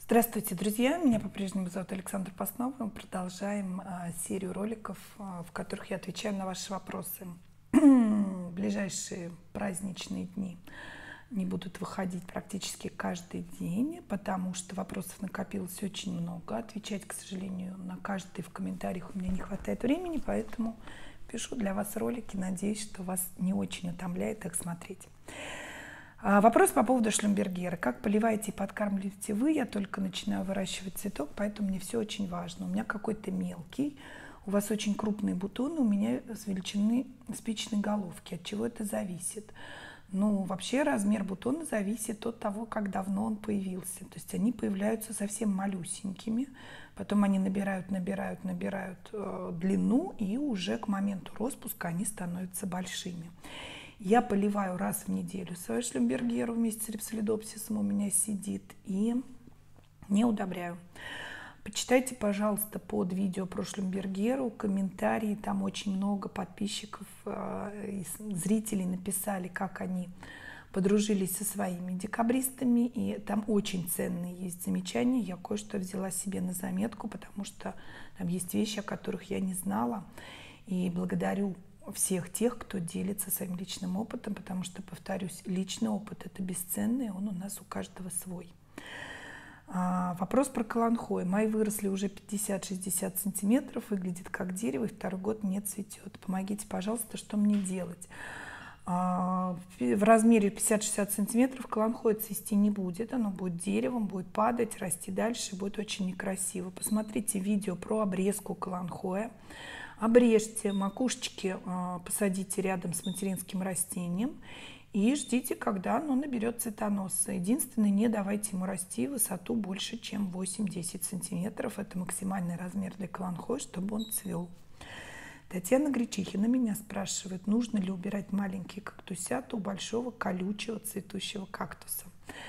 Здравствуйте, друзья! Меня по-прежнему зовут Александра Постнова. Мы продолжаем серию роликов, в которых я отвечаю на ваши вопросы. В ближайшие праздничные дни не будут выходить практически каждый день, потому что вопросов накопилось очень много. Отвечать, к сожалению, на каждый в комментариях у меня не хватает времени, поэтому пишу для вас ролики. Надеюсь, что вас не очень утомляет их смотреть. Вопрос по поводу шлюмбергера. Как поливаете и подкармливаете вы? Я только начинаю выращивать цветок, поэтому мне все очень важно. У меня какой-то мелкий, у вас очень крупные бутоны, у меня с величины спичной головки. От чего это зависит? Ну, вообще размер бутона зависит от того, как давно он появился. То есть они появляются совсем малюсенькими, потом они набирают длину, и уже к моменту распуска они становятся большими. Я поливаю раз в неделю свою шлюмбергеру вместе с рипсолидопсисом, у меня сидит, и не удобряю. Почитайте, пожалуйста, под видео про шлюмбергеру комментарии, там очень много подписчиков и зрителей написали, как они подружились со своими декабристами, и там очень ценные есть замечания. Я кое-что взяла себе на заметку, потому что там есть вещи, о которых я не знала, и благодарю всех тех, кто делится своим личным опытом, потому что, повторюсь, личный опыт – это бесценный, он у нас у каждого свой. Вопрос про каланхои. Мои выросли уже 50-60 сантиметров, выглядит как дерево, и второй год не цветет. Помогите, пожалуйста, что мне делать? В размере 50-60 сантиметров каланхоя цвести не будет, оно будет деревом, будет падать, расти дальше, будет очень некрасиво. Посмотрите видео про обрезку каланхоя. Обрежьте макушечки, посадите рядом с материнским растением и ждите, когда оно наберет цветоноса. Единственное, не давайте ему расти в высоту больше, чем 8-10 сантиметров. Это максимальный размер для каланхоя, чтобы он цвел. Татьяна Гречихина меня спрашивает, нужно ли убирать маленькие кактусята у большого колючего цветущего кактуса.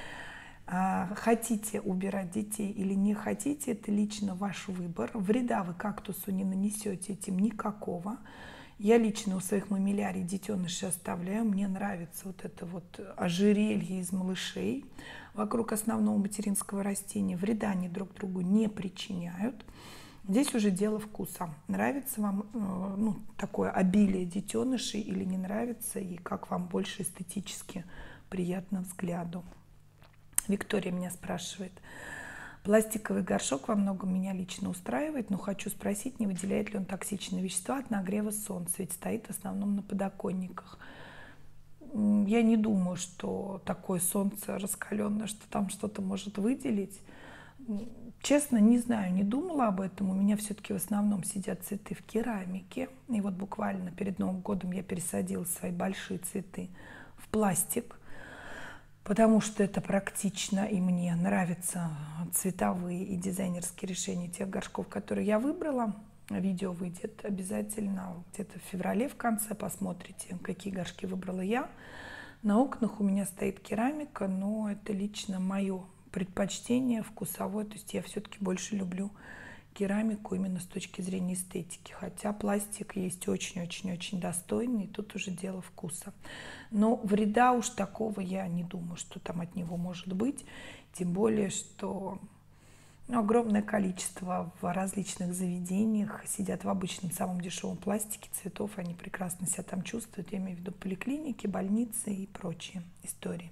Хотите убирать детей или не хотите, это лично ваш выбор. Вреда вы кактусу не нанесете этим никакого. Я лично у своих мамилярий детенышей оставляю. Мне нравится вот это вот ожерелье из малышей вокруг основного материнского растения. Вреда они друг другу не причиняют. Здесь уже дело вкуса. Нравится вам такое обилие детенышей или не нравится, и как вам больше эстетически приятно взгляду. Виктория меня спрашивает. Пластиковый горшок во многом меня лично устраивает, но хочу спросить, не выделяет ли он токсичные вещества от нагрева солнца, ведь стоит в основном на подоконниках. Я не думаю, что такое солнце раскаленное, что там что-то может выделить. Честно, не знаю, не думала об этом. У меня все-таки в основном сидят цветы в керамике. И вот буквально перед Новым годом я пересадила свои большие цветы в пластик, потому что это практично, и мне нравятся цветовые и дизайнерские решения тех горшков, которые я выбрала. Видео выйдет обязательно где-то в феврале в конце, посмотрите, какие горшки выбрала я. На окнах у меня стоит керамика, но это лично мое предпочтение вкусовое, то есть я все-таки больше люблю керамику именно с точки зрения эстетики, хотя пластик есть очень-очень-очень достойный, и тут уже дело вкуса. Но вреда уж такого я не думаю, что там от него может быть, тем более, что огромное количество в различных заведениях сидят в обычном самом дешевом пластике цветов, они прекрасно себя там чувствуют, я имею в виду поликлиники, больницы и прочие истории.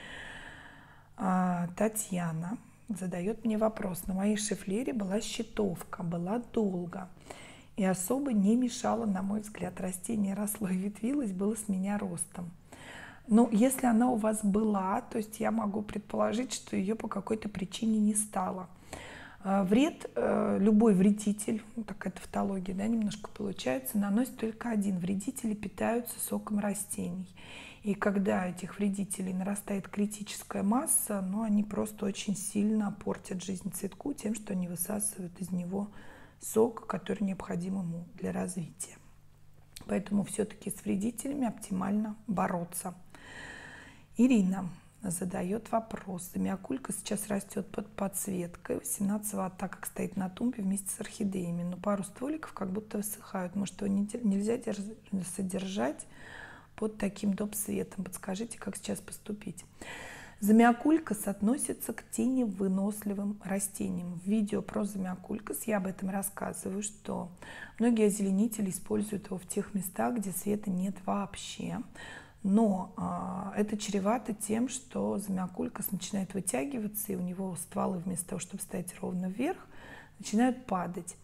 Татьяна задает мне вопрос. На моей шифлере была щитовка, была долго и особо не мешала, на мой взгляд. Растение росло и ветвилось, было с меня ростом. Но если она у вас была, то есть я могу предположить, что ее по какой-то причине не стало. Вред, любой вредитель, такая тавтология, да, немножко получается, наносит только один. Вредители питаются соком растений. И когда этих вредителей нарастает критическая масса, они просто очень сильно портят жизнь цветку тем, что они высасывают из него сок, который необходим ему для развития. Поэтому все-таки с вредителями оптимально бороться. Ирина задает вопрос. Замиокулька сейчас растет под подсветкой 18 Вт, так как стоит на тумбе вместе с орхидеями, но пару стволиков как будто высыхают. Может, его нельзя содержать под таким доп. Светом? Подскажите, как сейчас поступить? Замиокулькас относится к теневыносливым растениям. В видео про замиокулькас я об этом рассказываю, что многие озеленители используют его в тех местах, где света нет вообще. Но это чревато тем, что замиокулькас начинает вытягиваться, и у него стволы вместо того, чтобы стоять ровно вверх, начинают падать.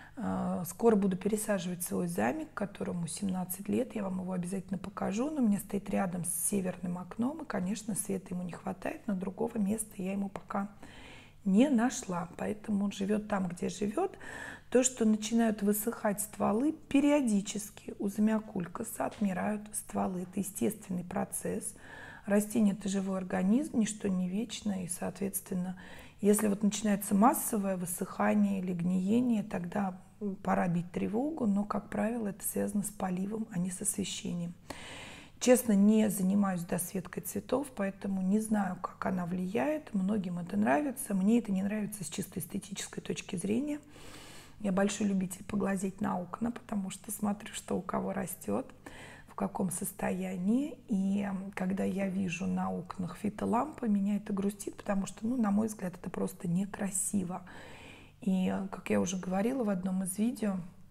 Скоро буду пересаживать свой замик, которому 17 лет, я вам его обязательно покажу, но у меня стоит рядом с северным окном, и, конечно, света ему не хватает, но другого места я ему пока не нашла, поэтому он живет там, где живет. То, что начинают высыхать стволы, периодически у замиокулькаса отмирают стволы, это естественный процесс. Растение – это живой организм, ничто не вечно, и, соответственно, если вот начинается массовое высыхание или гниение, тогда пора бить тревогу, но, как правило, это связано с поливом, а не с освещением. Честно, не занимаюсь досветкой цветов, поэтому не знаю, как она влияет. Многим это нравится, мне это не нравится с чисто эстетической точки зрения. Я большой любитель поглазеть на окна, потому что смотрю, что у кого растет, в каком состоянии. И когда я вижу на окнах фитолампы, меня это грустит, потому что, на мой взгляд, это просто некрасиво. И, как я уже говорила в одном из видео,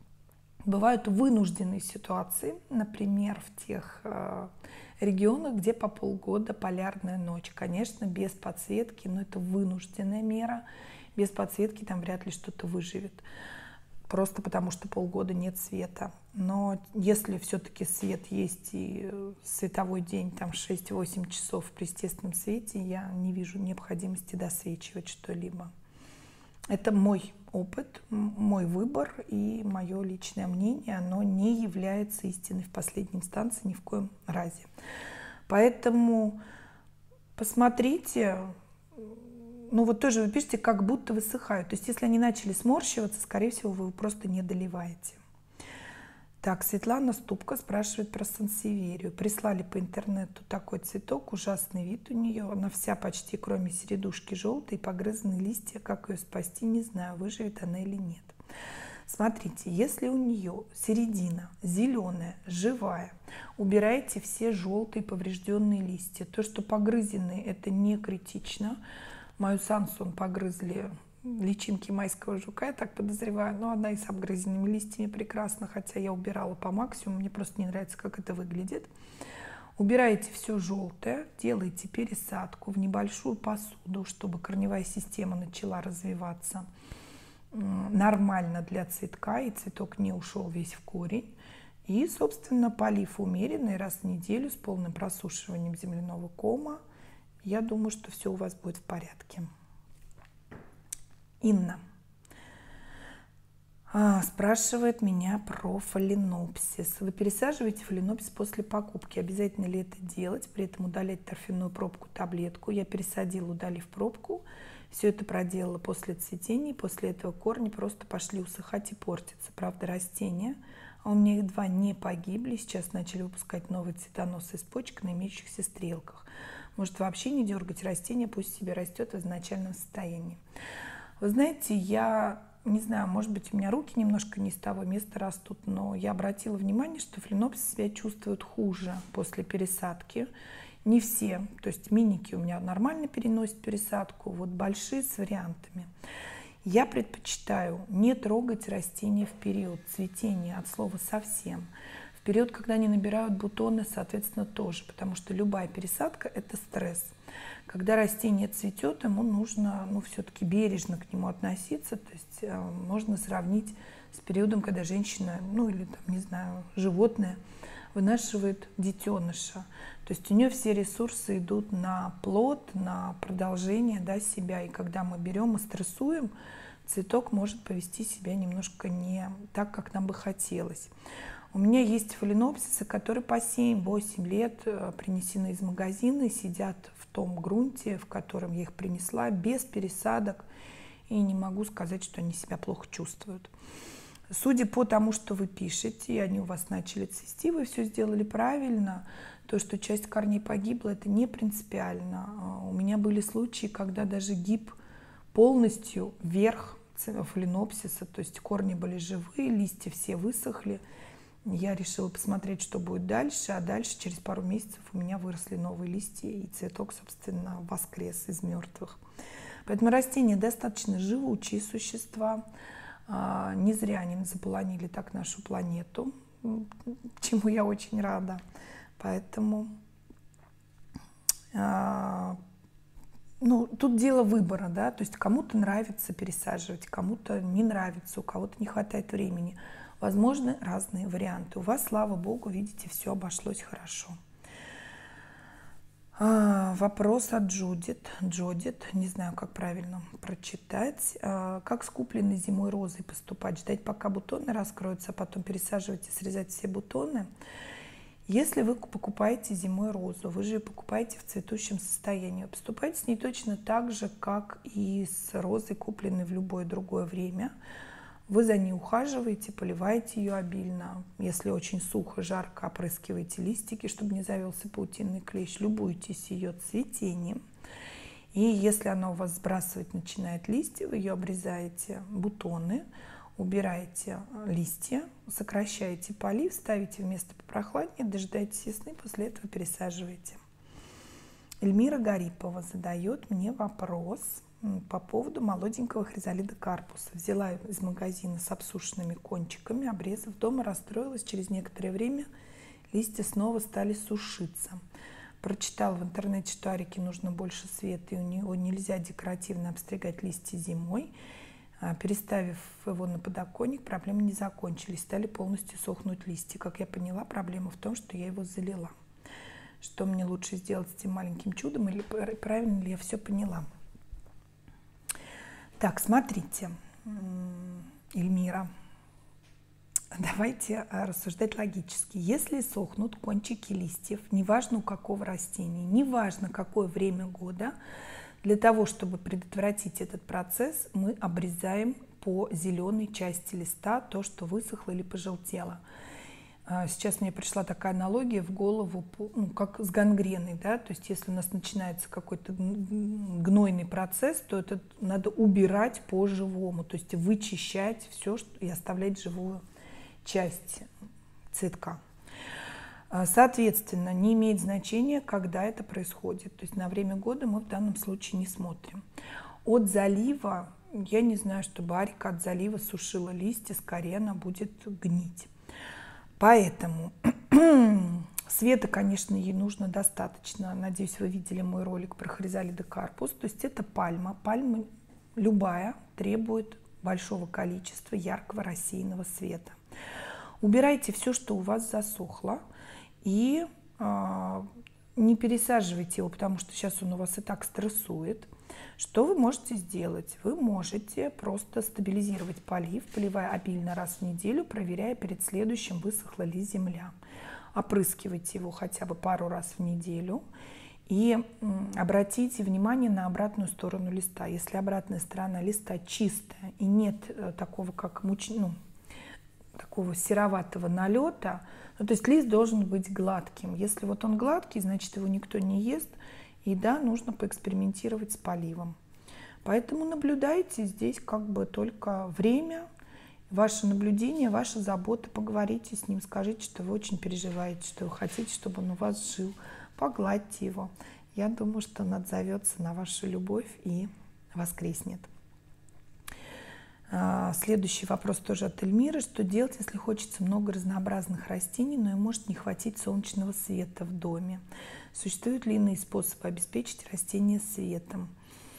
бывают вынужденные ситуации, например, в тех регионах, где по полгода полярная ночь. Конечно, без подсветки, но это вынужденная мера. Без подсветки там вряд ли что-то выживет. Просто потому, что полгода нет света. Но если все-таки свет есть и световой день там 6-8 часов при естественном свете, я не вижу необходимости досвечивать что-либо. Это мой опыт, мой выбор и мое личное мнение. Оно не является истиной в последней инстанции ни в коем разе. Поэтому посмотрите, вот тоже вы пишете, как будто высыхают. То есть если они начали сморщиваться, скорее всего, вы просто не доливаете. Так, Светлана Ступка спрашивает про сансеверию. Прислали по интернету такой цветок, ужасный вид у нее. Она вся почти, кроме середушки, желтая, погрызанные листья. Как ее спасти, не знаю, выживет она или нет. Смотрите, если у нее середина зеленая, живая, убирайте все желтые поврежденные листья. То, что погрызенные, это не критично. Мою Сансон погрызли личинки майского жука, я так подозреваю, но она и с обгрызенными листьями прекрасно, хотя я убирала по максимуму, мне просто не нравится, как это выглядит. Убираете все желтое, делаете пересадку в небольшую посуду, чтобы корневая система начала развиваться нормально для цветка, и цветок не ушел весь в корень. И, собственно, полив умеренный раз в неделю с полным просушиванием земляного кома. Я думаю, что все у вас будет в порядке. Инна спрашивает меня про фаленопсис. Вы пересаживаете фаленопсис после покупки. Обязательно ли это делать? При этом удалять торфяную пробку, таблетку. Я пересадила, удалив пробку. Все это проделала после цветения. После этого корни просто пошли усыхать и портиться. Правда, растения, у меня их 2 не погибли. Сейчас начали выпускать новые цветоносы из почек на имеющихся стрелках. Может, вообще не дергать растение, пусть себе растет в изначальном состоянии. Вы знаете, я не знаю, может быть, у меня руки немножко не с того места растут, но я обратила внимание, что фаленопсис себя чувствует хуже после пересадки. Не все, то есть миники у меня нормально переносят пересадку, вот большие с вариантами. Я предпочитаю не трогать растения в период цветения, от слова совсем. В период, когда они набирают бутоны, соответственно, тоже, потому что любая пересадка – это стресс. Когда растение цветет, ему нужно все-таки бережно к нему относиться. То есть можно сравнить с периодом, когда женщина, или там, не знаю, животное вынашивает детеныша. То есть у нее все ресурсы идут на плод, на продолжение себя. И когда мы берем и стрессуем, цветок может повести себя немножко не так, как нам бы хотелось. У меня есть фаленопсисы, которые по 7-8 лет принесены из магазина и сидят в том грунте, в котором я их принесла, без пересадок. И не могу сказать, что они себя плохо чувствуют. Судя по тому, что вы пишете, и они у вас начали цвести, вы все сделали правильно. То, что часть корней погибла, это не принципиально. У меня были случаи, когда даже гиб полностью вверх фаленопсиса, то есть корни были живые, листья все высохли. Я решила посмотреть, что будет дальше, а дальше через пару месяцев у меня выросли новые листья, и цветок, собственно, воскрес из мертвых. Поэтому растения достаточно живучие существа. Не зря они заполонили так нашу планету, чему я очень рада. Поэтому тут дело выбора, да, то есть кому-то нравится пересаживать, кому-то не нравится, у кого-то не хватает времени. Возможны разные варианты. У вас, слава богу, видите, все обошлось хорошо. Вопрос от Джудит, не знаю, как правильно прочитать. Как с купленной зимой розой поступать? Ждать, пока бутоны раскроются, а потом пересаживать и срезать все бутоны? Если вы покупаете зимой розу, вы же ее покупаете в цветущем состоянии. Поступайте с ней точно так же, как и с розой, купленной в любое другое время. Вы за ней ухаживаете, поливаете ее обильно. Если очень сухо, жарко, опрыскиваете листики, чтобы не завелся паутинный клещ. Любуйтесь ее цветением. И если она у вас сбрасывать начинает листья, вы ее обрезаете бутоны, убираете листья, сокращаете полив, ставите в место попрохладнее, дожидаетесь весны, после этого пересаживаете. Эльмира Гарипова задает мне вопрос по поводу молоденького хризалида карпуса. Взяла из магазина с обсушенными кончиками, обрезав, дома расстроилась. Через некоторое время листья снова стали сушиться. Прочитала в интернете, что арике нужно больше света, и у него нельзя декоративно обстригать листья зимой. Переставив его на подоконник, проблемы не закончились, стали полностью сохнуть листья. Как я поняла, проблема в том, что я его залила. Что мне лучше сделать с этим маленьким чудом, или правильно ли я все поняла? Так, смотрите, Эльмира, давайте рассуждать логически. Если сохнут кончики листьев, неважно у какого растения, неважно какое время года, для того, чтобы предотвратить этот процесс, мы обрезаем по зеленой части листа то, что высохло или пожелтело. Сейчас мне пришла такая аналогия в голову, как с гангреной, да, то есть если у нас начинается какой-то гнойный процесс, то это надо убирать по-живому, то есть вычищать все и оставлять живую часть цветка. Соответственно, не имеет значения, когда это происходит, то есть на время года мы в данном случае не смотрим. От залива, я не знаю, чтобы арика от залива сушила листья, скорее она будет гнить. Поэтому света, конечно, ей нужно достаточно. Надеюсь, вы видели мой ролик про хризалида карпус. То есть это пальма. Пальма любая требует большого количества яркого рассеянного света. Убирайте все, что у вас засохло. И не пересаживайте его, потому что сейчас он у вас и так стрессует. Что вы можете сделать? Вы можете просто стабилизировать полив, поливая обильно раз в неделю, проверяя перед следующим, высохла ли земля. Опрыскивайте его хотя бы пару раз в неделю и обратите внимание на обратную сторону листа. Если обратная сторона листа чистая и нет такого, как такого сероватого налета, то есть лист должен быть гладким. Если вот он гладкий, значит его никто не ест. И да, нужно поэкспериментировать с поливом. Поэтому наблюдайте здесь как бы только время, ваше наблюдение, ваша забота. Поговорите с ним, скажите, что вы очень переживаете, что вы хотите, чтобы он у вас жил. Погладьте его. Я думаю, что он отзовется на вашу любовь и воскреснет. Следующий вопрос тоже от Эльмиры. Что делать, если хочется много разнообразных растений, но и может не хватить солнечного света в доме? Существуют ли иные способы обеспечить растения светом?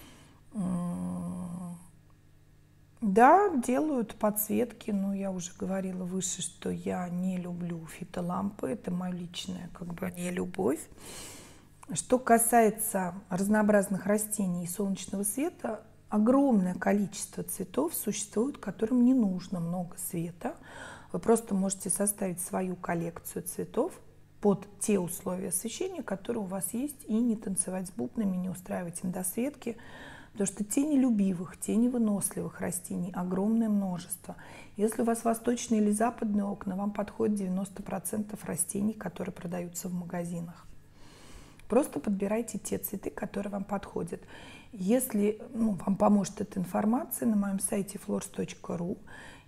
Да, делают подсветки, но я уже говорила выше, что я не люблю фитолампы. Это моя личная нелюбовь. Что касается разнообразных растений и солнечного света, огромное количество цветов существует, которым не нужно много света. Вы просто можете составить свою коллекцию цветов под те условия освещения, которые у вас есть, и не танцевать с бубнами, не устраивать им досветки, потому что тенелюбивых, теневыносливых растений огромное множество. Если у вас восточные или западные окна, вам подходит 90% растений, которые продаются в магазинах. Просто подбирайте те цветы, которые вам подходят. Если вам поможет эта информация, на моем сайте flors.ru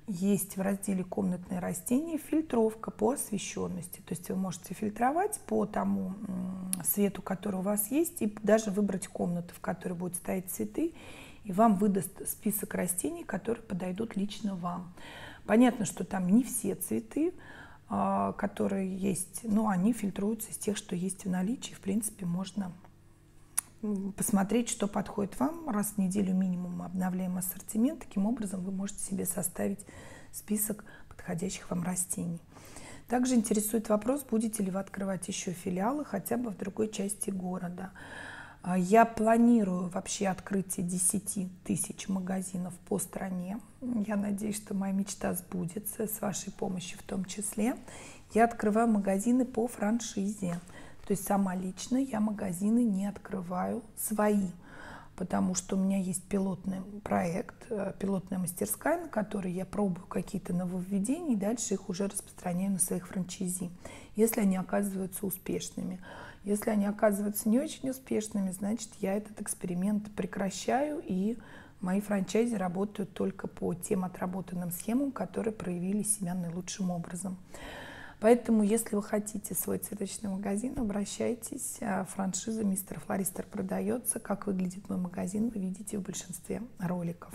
есть в разделе «Комнатные растения» фильтровка по освещенности. То есть вы можете фильтровать по тому свету, который у вас есть, и даже выбрать комнату, в которой будут стоять цветы, и вам выдаст список растений, которые подойдут лично вам. Понятно, что там не все цветы, которые есть, но они фильтруются из тех, что есть в наличии. В принципе, можно посмотреть, что подходит вам. Раз в неделю минимум мы обновляем ассортимент. Таким образом вы можете себе составить список подходящих вам растений. Также интересует вопрос, будете ли вы открывать еще филиалы хотя бы в другой части города. Я планирую вообще открытие 10 тысяч магазинов по стране. Я надеюсь, что моя мечта сбудется, с вашей помощью в том числе. Я открываю магазины по франшизе. То есть сама лично я магазины не открываю свои, потому что у меня есть пилотный проект, пилотная мастерская, на которой я пробую какие-то нововведения и дальше их уже распространяю на своих франчайзи, если они оказываются успешными. Если они оказываются не очень успешными, значит, я этот эксперимент прекращаю, и мои франчайзи работают только по тем отработанным схемам, которые проявили себя наилучшим образом. Поэтому, если вы хотите свой цветочный магазин, обращайтесь. Франшиза «Мистер Флористер» продается. Как выглядит мой магазин, вы видите в большинстве роликов.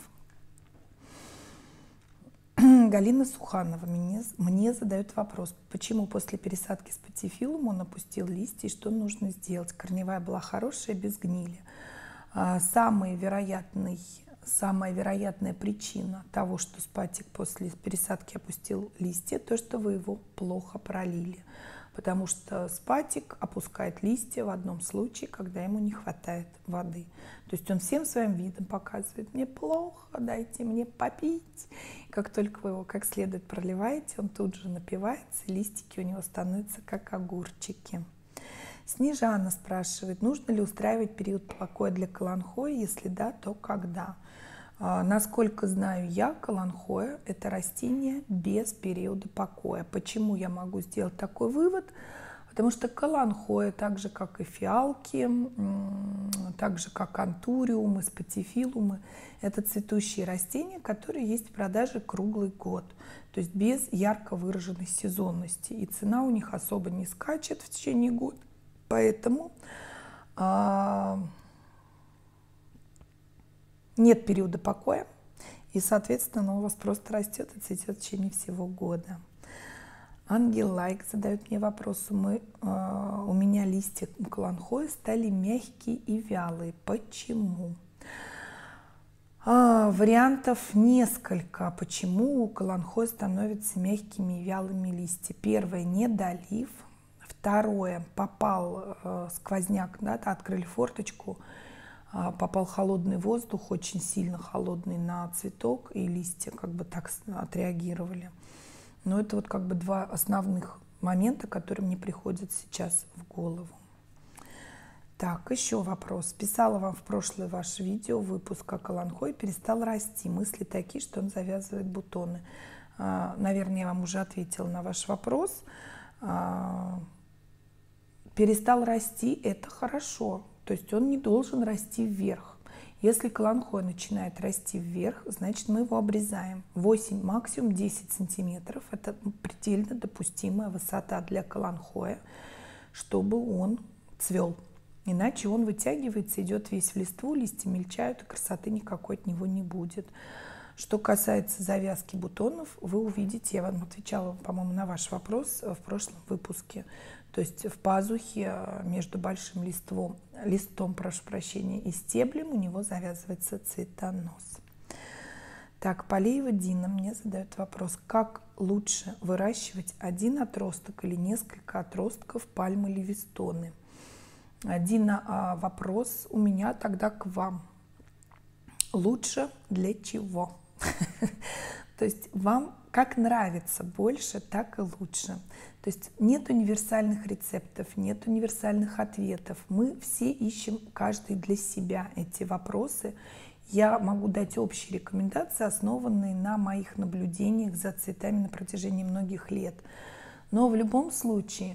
Галина Суханова мне задает вопрос, почему после пересадки с патифилум он опустил листья и что нужно сделать? Корневая была хорошая, без гнили. Самая вероятная причина того, что спатик после пересадки опустил листья, то, что вы его плохо пролили. Потому что спатик опускает листья в одном случае, когда ему не хватает воды. То есть он всем своим видом показывает: мне плохо, дайте мне попить. Как только вы его как следует проливаете, он тут же напивается, и листики у него становятся как огурчики. Снежана спрашивает, нужно ли устраивать период покоя для каланхои, если да, то когда? Насколько знаю я, каланхоя – это растение без периода покоя. Почему я могу сделать такой вывод? Потому что каланхоя, так же как и фиалки, так же как антуриумы, спатифилумы, это цветущие растения, которые есть в продаже круглый год, то есть без ярко выраженной сезонности. И цена у них особо не скачет в течение года. Поэтому нет периода покоя, и, соответственно, у вас просто растет и цветет в течение всего года. Ангел Лайк задает мне вопрос. У меня листья каланхои стали мягкие и вялые. Почему? Вариантов несколько, почему у каланхои становятся мягкими и вялыми листья. Первое – недолив. Второе – попал сквозняк, да, открыли форточку, попал холодный воздух, очень сильно холодный, на цветок, и листья как бы так отреагировали. Но это вот как бы два основных момента, которые мне приходят сейчас в голову. Так, еще вопрос. Писала вам в прошлое ваше видео, выпуск о каланхое, перестал расти. Мысли такие, что он завязывает бутоны. Наверное, я вам уже ответила на ваш вопрос. Перестал расти – это хорошо. То есть он не должен расти вверх. Если каланхоя начинает расти вверх, значит мы его обрезаем. 8, максимум 10 сантиметров – это предельно допустимая высота для каланхоя, чтобы он цвел. Иначе он вытягивается, идет весь в листву, листья мельчают, и красоты никакой от него не будет. Что касается завязки бутонов, вы увидите, я вам отвечала, по-моему, на ваш вопрос в прошлом выпуске. То есть в пазухе между большим листом, прошу прощения, и стеблем у него завязывается цветонос. Так, Полеева Дина мне задает вопрос, как лучше выращивать один отросток или несколько отростков пальмы ливистоны? Дина, вопрос у меня тогда к вам. Лучше для чего? То есть вам как нравится больше, так и лучше. То есть нет универсальных рецептов, нет универсальных ответов. Мы все ищем каждый для себя эти вопросы. Я могу дать общие рекомендации, основанные на моих наблюдениях за цветами на протяжении многих лет. Но в любом случае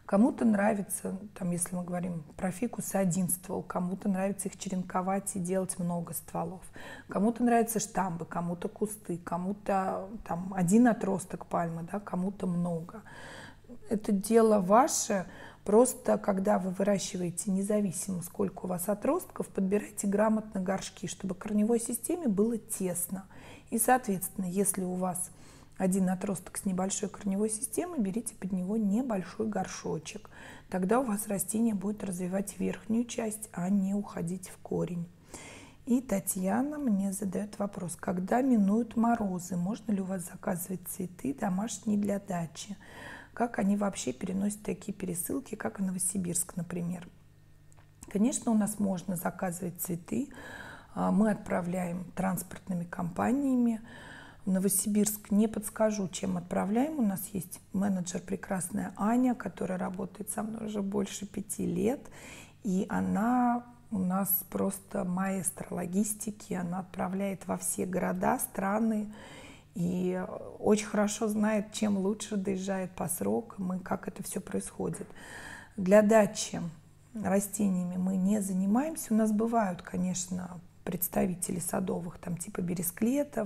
Кому-то нравится, там, если мы говорим про фикусы, один ствол, кому-то нравится их черенковать и делать много стволов, кому-то нравятся штамбы, кому-то кусты, кому-то там один отросток пальмы, да, кому-то много. Это дело ваше. Просто когда вы выращиваете, независимо сколько у вас отростков, подбирайте грамотно горшки, чтобы корневой системе было тесно. И, соответственно, если у вас один отросток с небольшой корневой системой, берите под него небольшой горшочек. Тогда у вас растение будет развивать верхнюю часть, а не уходить в корень. И Татьяна мне задает вопрос: когда минуют морозы, можно ли у вас заказывать цветы домашние для дачи? Как они вообще переносят такие пересылки, как в Новосибирск, например? Конечно, у нас можно заказывать цветы. Мы отправляем транспортными компаниями. В Новосибирск не подскажу, чем отправляем. У нас есть менеджер прекрасная Аня, которая работает со мной уже больше 5 лет. И она у нас просто маэстро логистики. Она отправляет во все города, страны. И очень хорошо знает, чем лучше доезжает по срокам и как это все происходит. Для дачи растениями мы не занимаемся. У нас бывают, конечно, представители садовых, там типа бересклетов,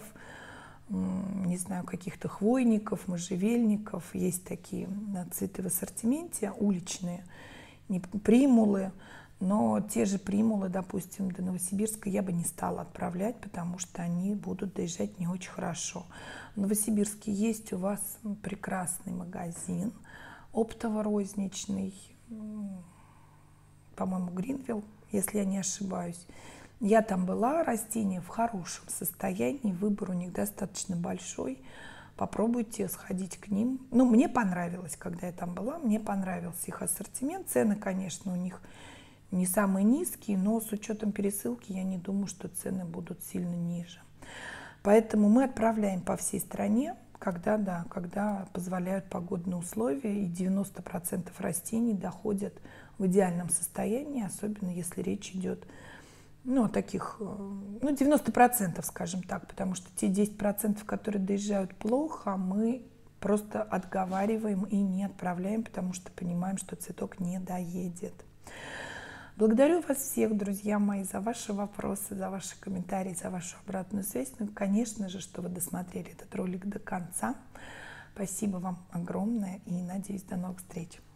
не знаю, каких-то хвойников, можжевельников. Есть такие цветы в ассортименте, уличные, примулы. Но те же примулы, допустим, до Новосибирска я бы не стала отправлять, потому что они будут доезжать не очень хорошо. В Новосибирске есть у вас прекрасный магазин, оптово-розничный, по-моему, Гринвилл, если я не ошибаюсь. Я там была, растения в хорошем состоянии, выбор у них достаточно большой. Попробуйте сходить к ним. Ну, мне понравилось, когда я там была, мне понравился их ассортимент. Цены, конечно, у них не самые низкие, но с учетом пересылки я не думаю, что цены будут сильно ниже. Поэтому мы отправляем по всей стране, когда позволяют погодные условия, и 90% растений доходят в идеальном состоянии, особенно если речь идет о таких, 90%, скажем так, потому что те 10%, которые доезжают плохо, мы просто отговариваем и не отправляем, потому что понимаем, что цветок не доедет. Благодарю вас всех, друзья мои, за ваши вопросы, за ваши комментарии, за вашу обратную связь. Ну и, конечно же, что вы досмотрели этот ролик до конца. Спасибо вам огромное и надеюсь, до новых встреч.